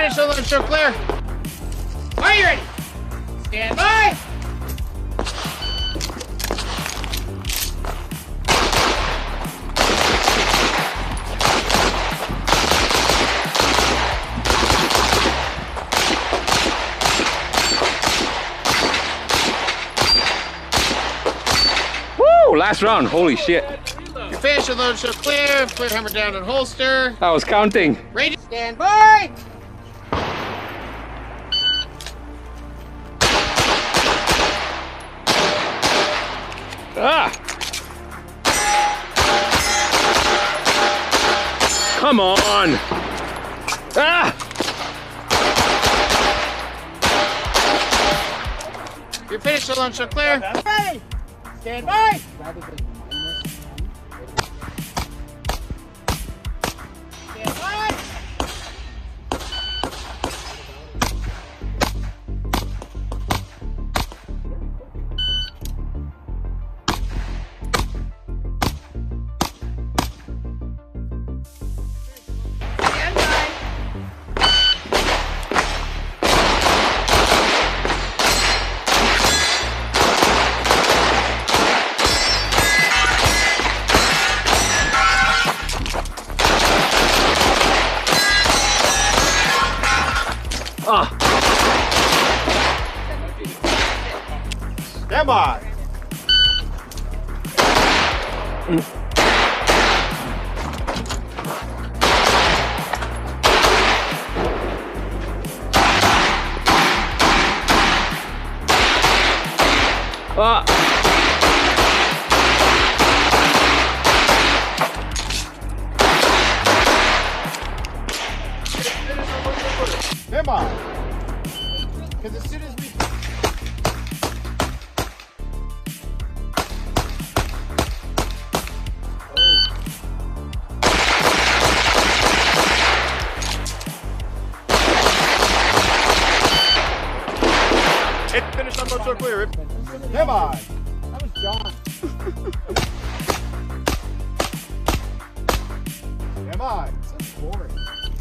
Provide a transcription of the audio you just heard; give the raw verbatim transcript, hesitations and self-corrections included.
finish the lunch show clear. Are you ready? Stand by. Woo! Last round. Holy shit. You're finished the lunch show clear. Clear hammer down and holster. I was counting. Ready? Stand by. Ah! Come on! Ah! You're finished the lunch show clear. Ready? Stand by. Stand by. Ah! Stand by. Mm. Ah! Stand by. Because as soon as we... Hit finish on motor clear. Stand by. That was John. Stand by. So boring.